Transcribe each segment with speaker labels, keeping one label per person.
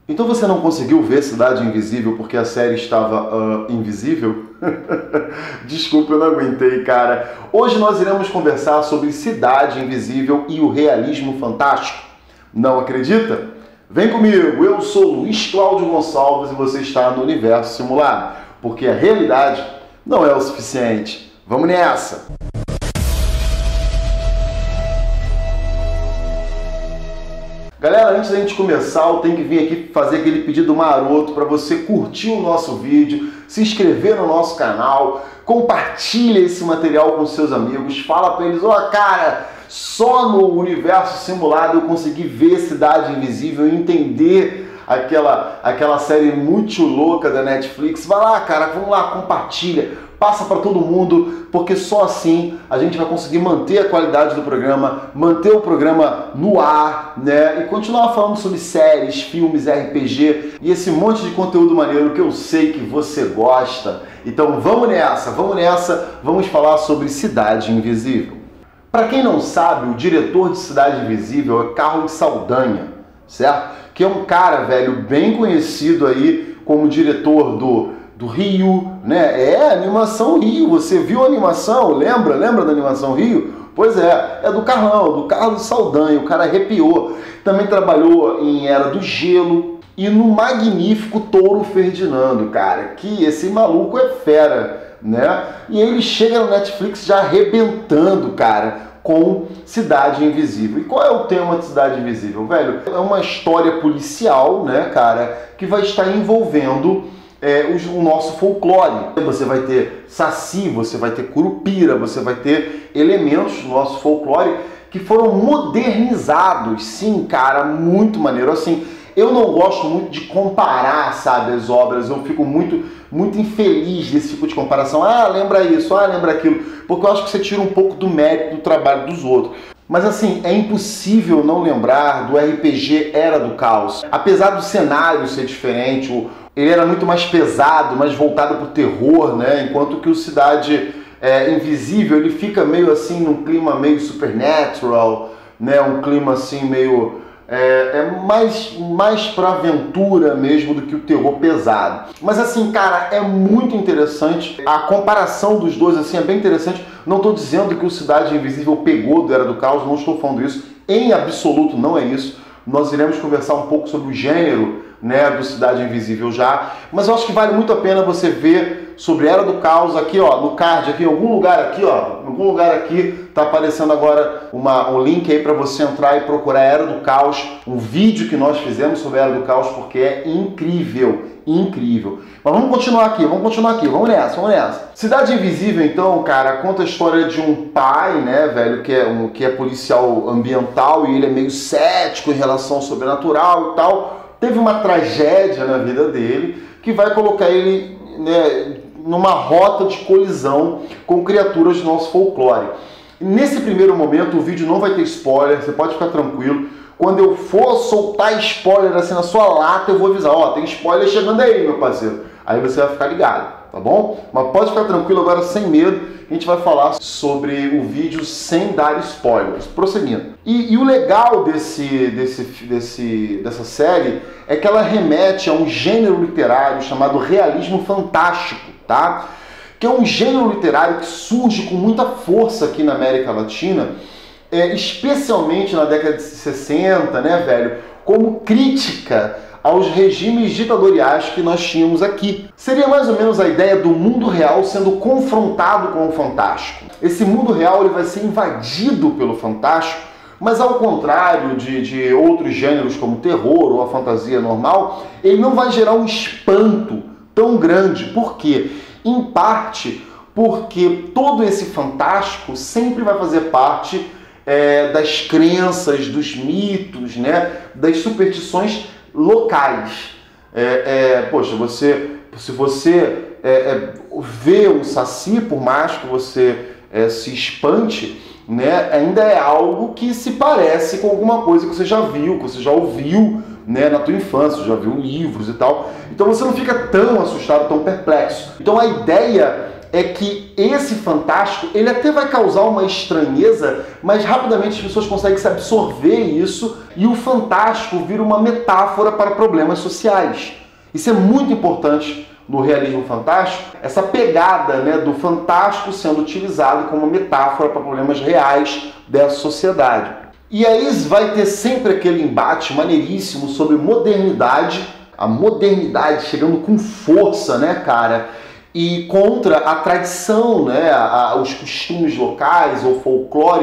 Speaker 1: Então você não conseguiu ver Cidade Invisível porque a série estava invisível? Desculpa, eu não aguentei, cara. Hoje nós iremos conversar sobre Cidade Invisível e o realismo fantástico. Não acredita? Vem comigo, eu sou Luiz Cláudio Gonçalves e você está no Universo Simulado, porque a realidade não é o suficiente. Vamos nessa! Galera, antes da gente começar, eu tenho que vir aqui fazer aquele pedido maroto para você curtir o nosso vídeo, se inscrever no nosso canal, compartilha esse material com seus amigos, fala para eles, ó, cara, só no Universo Simulado eu consegui ver Cidade Invisível e entender aquela série muito louca da Netflix. Vai lá, cara, vamos lá, compartilha, passa para todo mundo, porque só assim a gente vai conseguir manter a qualidade do programa, manter o programa no ar, né? E continuar falando sobre séries, filmes, RPG e esse monte de conteúdo maneiro que eu sei que você gosta. Então vamos nessa, vamos falar sobre Cidade Invisível. Para quem não sabe, o diretor de Cidade Invisível é Carlos Saldanha, certo? Que é um cara, velho, bem conhecido aí como diretor do Rio, né? É, Animação Rio, você viu a animação? Lembra da Animação Rio? Pois é do Carlão, do Carlos Saldanha, o cara arrepiou. Também trabalhou em Era do Gelo e no magnífico Touro Ferdinando, cara, que esse maluco é fera, né? E ele chega no Netflix já arrebentando, cara, com Cidade Invisível. E qual é o tema de Cidade Invisível, velho? É uma história policial, né, cara, que vai estar envolvendo o nosso folclore. Você vai ter saci, você vai ter curupira, você vai ter elementos do nosso folclore que foram modernizados. Sim, cara, muito maneiro. Assim, eu não gosto muito de comparar, sabe, as obras. Eu fico muito infeliz desse tipo de comparação. Ah, lembra isso, ah, lembra aquilo. Porque eu acho que você tira um pouco do mérito do trabalho dos outros. Mas assim, é impossível não lembrar do RPG Era do Caos. Apesar do cenário ser diferente, ele era muito mais pesado, mais voltado para o terror, né? Enquanto que o Cidade Invisível, ele fica meio assim, num clima meio supernatural, né? Um clima assim meio... mais para aventura mesmo do que o terror pesado. Mas assim, cara, é muito interessante. A comparação dos dois, assim, é bem interessante. Não estou dizendo que o Cidade Invisível pegou do Era do Caos, não estou falando isso. Em absoluto não é isso. Nós iremos conversar um pouco sobre o gênero, né, do Cidade Invisível já, mas eu acho que vale muito a pena você ver sobre Era do Caos aqui, ó, no card, aqui em algum lugar aqui, tá aparecendo agora um link aí para você entrar e procurar Era do Caos, um vídeo que nós fizemos sobre Era do Caos, porque é incrível, incrível. Mas vamos continuar aqui, vamos nessa. Cidade Invisível, então, cara, conta a história de um pai, né, velho, que é policial ambiental e ele é meio cético em relação ao sobrenatural e tal. Teve uma tragédia na vida dele que vai colocar ele, né, numa rota de colisão com criaturas do nosso folclore. Nesse primeiro momento o vídeo não vai ter spoiler, você pode ficar tranquilo. Quando eu for soltar spoiler assim na sua lata, eu vou avisar, ó, tem spoiler chegando aí, meu parceiro. Aí você vai ficar ligado, tá bom? Mas pode ficar tranquilo agora, sem medo. A gente vai falar sobre o vídeo sem dar spoilers. Prosseguindo. E o legal dessa série é que ela remete a um gênero literário chamado realismo fantástico, tá? Que é um gênero literário que surge com muita força aqui na América Latina, especialmente na década de 60, né, velho? Como crítica aos regimes ditatoriais que nós tínhamos aqui. Seria mais ou menos a ideia do mundo real sendo confrontado com o fantástico. Esse mundo real ele vai ser invadido pelo fantástico, mas ao contrário de outros gêneros como o terror ou a fantasia normal, ele não vai gerar um espanto tão grande. Por quê? Em parte porque todo esse fantástico sempre vai fazer parte das crenças, dos mitos, né, das superstições locais. Poxa, se você vê um saci, por mais que você se espante, né, ainda é algo que se parece com alguma coisa que você já viu, que você já ouviu, né, na tua infância, já viu livros e tal. Então você não fica tão assustado, tão perplexo. Então a ideia é que esse fantástico, ele até vai causar uma estranheza, mas rapidamente as pessoas conseguem se absorver isso e o fantástico vira uma metáfora para problemas sociais. Isso é muito importante no realismo fantástico, essa pegada, né, do fantástico sendo utilizado como metáfora para problemas reais dessa sociedade. E aí vai ter sempre aquele embate maneiríssimo sobre modernidade, a modernidade chegando com força, né, cara? E contra a tradição, né, os costumes locais ou folclore.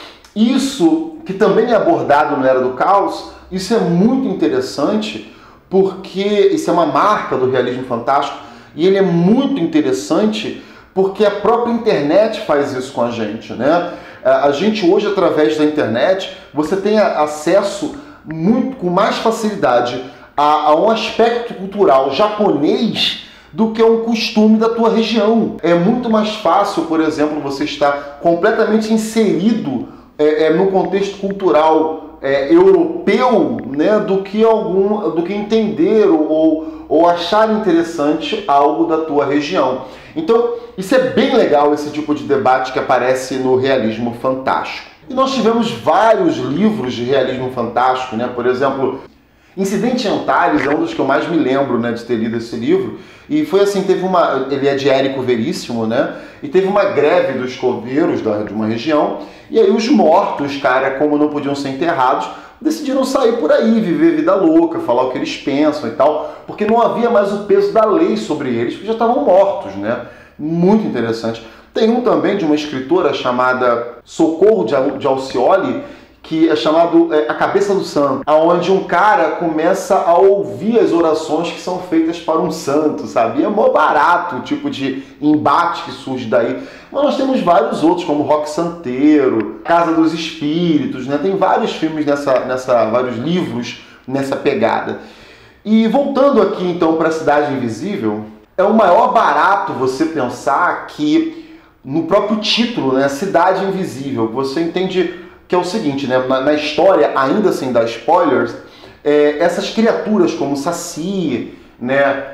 Speaker 1: Isso, que também é abordado no Era do Caos, isso é muito interessante, porque isso é uma marca do realismo fantástico, e ele é muito interessante porque a própria internet faz isso com a gente, né? A gente hoje, através da internet, você tem acesso muito, com mais facilidade a um aspecto cultural japonês do que um costume da tua região. É muito mais fácil, por exemplo, você estar completamente inserido no contexto cultural europeu, né, do que entender ou achar interessante algo da tua região. Então, isso é bem legal, esse tipo de debate que aparece no realismo fantástico. E nós tivemos vários livros de realismo fantástico, né? Por exemplo, Incidente em Antares é um dos que eu mais me lembro, né, de ter lido esse livro. E foi assim, ele é de Érico Veríssimo, né? E teve uma greve dos coveiros de uma região. E aí os mortos, cara, como não podiam ser enterrados, decidiram sair por aí, viver vida louca, falar o que eles pensam e tal, porque não havia mais o peso da lei sobre eles, porque já estavam mortos, né? Muito interessante. Tem um também de uma escritora chamada Socorro de Alcioli, que é chamado A Cabeça do Santo, onde um cara começa a ouvir as orações que são feitas para um santo, sabe? E é mó barato o tipo de embate que surge daí. Mas nós temos vários outros, como Roque Santeiro, Casa dos Espíritos, né? Tem vários filmes vários livros nessa pegada. E voltando aqui então para a Cidade Invisível, é o maior barato você pensar que no próprio título, né? Cidade Invisível, você entende que é o seguinte, né? Na história, ainda sem dar spoilers, essas criaturas como Saci, né?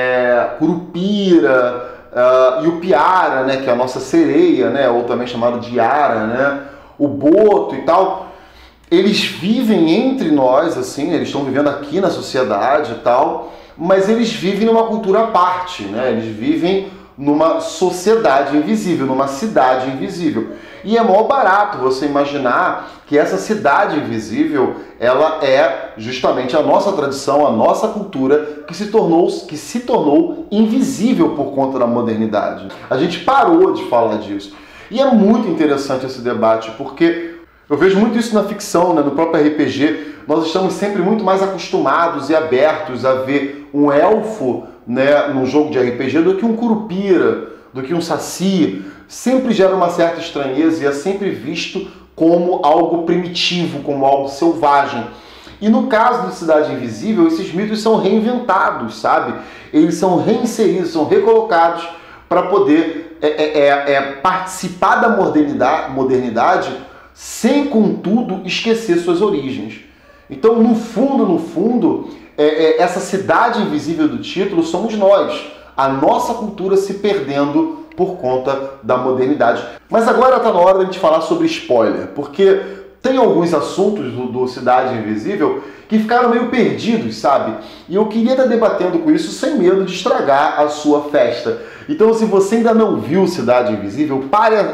Speaker 1: Curupira, Yupiara, né? Que é a nossa sereia, né? Ou também chamado de Yara, né? O Boto e tal, eles vivem entre nós, assim, eles estão vivendo aqui na sociedade e tal, mas eles vivem numa cultura à parte, né? Eles vivem numa sociedade invisível, numa cidade invisível. E é mó barato você imaginar que essa cidade invisível, ela é justamente a nossa tradição, a nossa cultura, que se tornou invisível por conta da modernidade. A gente parou de falar disso. E é muito interessante esse debate, porque eu vejo muito isso na ficção, né? No próprio RPG. Nós estamos sempre muito mais acostumados e abertos a ver um elfo, né, num jogo de RPG do que um curupira, do que um saci. Sempre gera uma certa estranheza e é sempre visto como algo primitivo, como algo selvagem. E no caso de Cidade Invisível, esses mitos são reinventados, sabe? Eles são reinseridos, são recolocados para poder participar da modernidade sem, contudo, esquecer suas origens. Então, no fundo, essa cidade invisível do título somos nós, a nossa cultura se perdendo por conta da modernidade. Mas agora está na hora de a gente falar sobre spoiler, porque tem alguns assuntos do Cidade Invisível que ficaram meio perdidos, sabe? E eu queria estar debatendo com isso sem medo de estragar a sua festa. Então, se você ainda não viu Cidade Invisível, para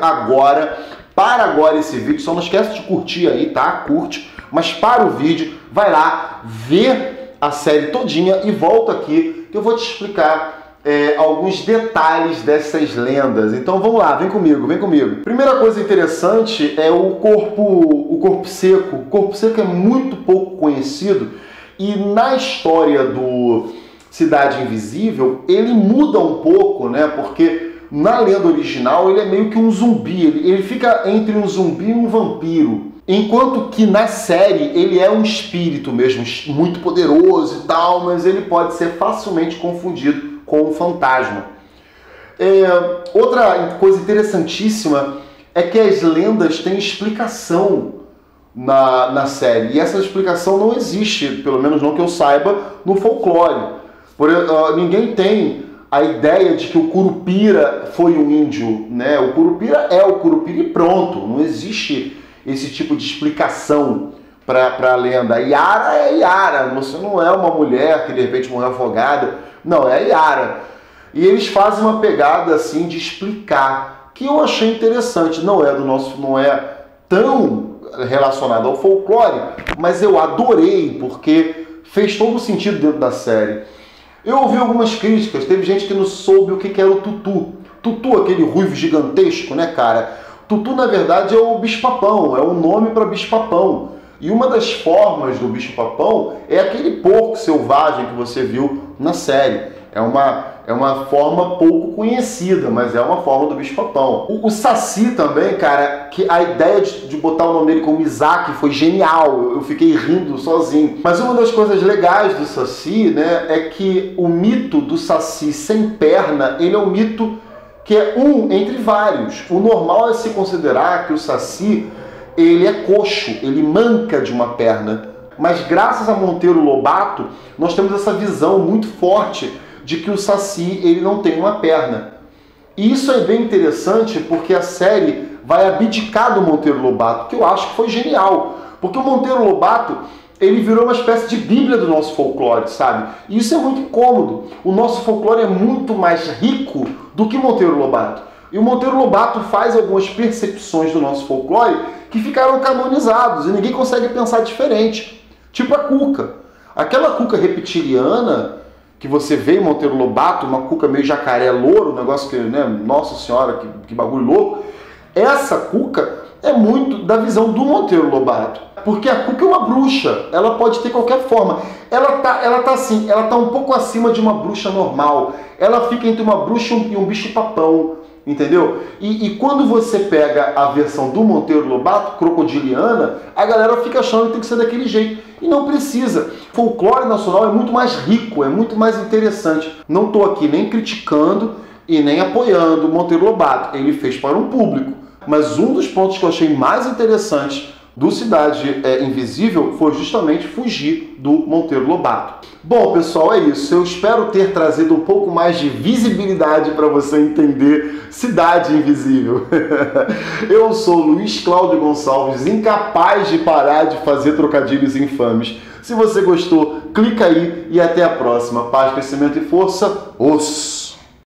Speaker 1: agora esse vídeo. Só não esquece de curtir aí, tá? Curte, mas para o vídeo, vai lá, vê a série todinha e volta aqui que eu vou te explicar alguns detalhes dessas lendas. Então vamos lá, vem comigo. Primeira coisa interessante é o corpo seco. O corpo seco é muito pouco conhecido e na história do Cidade Invisível ele muda um pouco, né? Porque na lenda original ele é meio que um zumbi, ele fica entre um zumbi e um vampiro. Enquanto que na série ele é um espírito mesmo, muito poderoso e tal, mas ele pode ser facilmente confundido com um fantasma. Outra coisa interessantíssima é que as lendas têm explicação na série, e essa explicação não existe, pelo menos não que eu saiba, no folclore. Ninguém tem a ideia de que o Curupira foi um índio, né? O Curupira é o Curupira e pronto, não existe esse tipo de explicação para a lenda. Yara é Yara, você não é uma mulher que de repente morreu afogada, não, é Yara. E eles fazem uma pegada assim de explicar, que eu achei interessante, não é tão relacionado ao folclore, mas eu adorei, porque fez todo o sentido dentro da série. Eu ouvi algumas críticas, teve gente que não soube o que era o Tutu. Tutu, aquele ruivo gigantesco, né, cara? Tutu, na verdade, é o bicho-papão, é um nome para bicho-papão. E uma das formas do bicho-papão é aquele porco selvagem que você viu na série. É uma forma pouco conhecida, mas é uma forma do bicho-papão. O Saci também, cara, que a ideia de botar o nome dele como Isaac foi genial. Eu fiquei rindo sozinho. Mas uma das coisas legais do Saci, né, é que o mito do Saci sem perna, ele é um mito que é um entre vários. O normal é se considerar que o Saci, ele é coxo, ele manca de uma perna. Mas graças a Monteiro Lobato, nós temos essa visão muito forte de que o Saci ele não tem uma perna. E isso é bem interessante porque a série vai abdicar do Monteiro Lobato, que eu acho que foi genial. Porque o Monteiro Lobato, ele virou uma espécie de bíblia do nosso folclore, sabe? E isso é muito incômodo. O nosso folclore é muito mais rico do que Monteiro Lobato. E o Monteiro Lobato faz algumas percepções do nosso folclore que ficaram canonizados e ninguém consegue pensar diferente. Tipo a cuca. Aquela cuca reptiliana que você vê em Monteiro Lobato, uma cuca meio jacaré louro, um negócio que, né, nossa senhora, que bagulho louco. Essa cuca é muito da visão do Monteiro Lobato. Porque a cuca é uma bruxa, ela pode ter qualquer forma. Ela tá um pouco acima de uma bruxa normal. Ela fica entre uma bruxa e um bicho-papão, entendeu? E quando você pega a versão do Monteiro Lobato, crocodiliana, a galera fica achando que tem que ser daquele jeito. E não precisa. O folclore nacional é muito mais rico, é muito mais interessante. Não estou aqui nem criticando e nem apoiando o Monteiro Lobato. Ele fez para um público. Mas um dos pontos que eu achei mais interessantes do Cidade Invisível foi justamente fugir do Monteiro Lobato. Bom, pessoal, é isso. Eu espero ter trazido um pouco mais de visibilidade para você entender Cidade Invisível. Eu sou Luiz Cláudio Gonçalves, incapaz de parar de fazer trocadilhos infames. Se você gostou, clica aí e até a próxima. Paz, crescimento e força. Os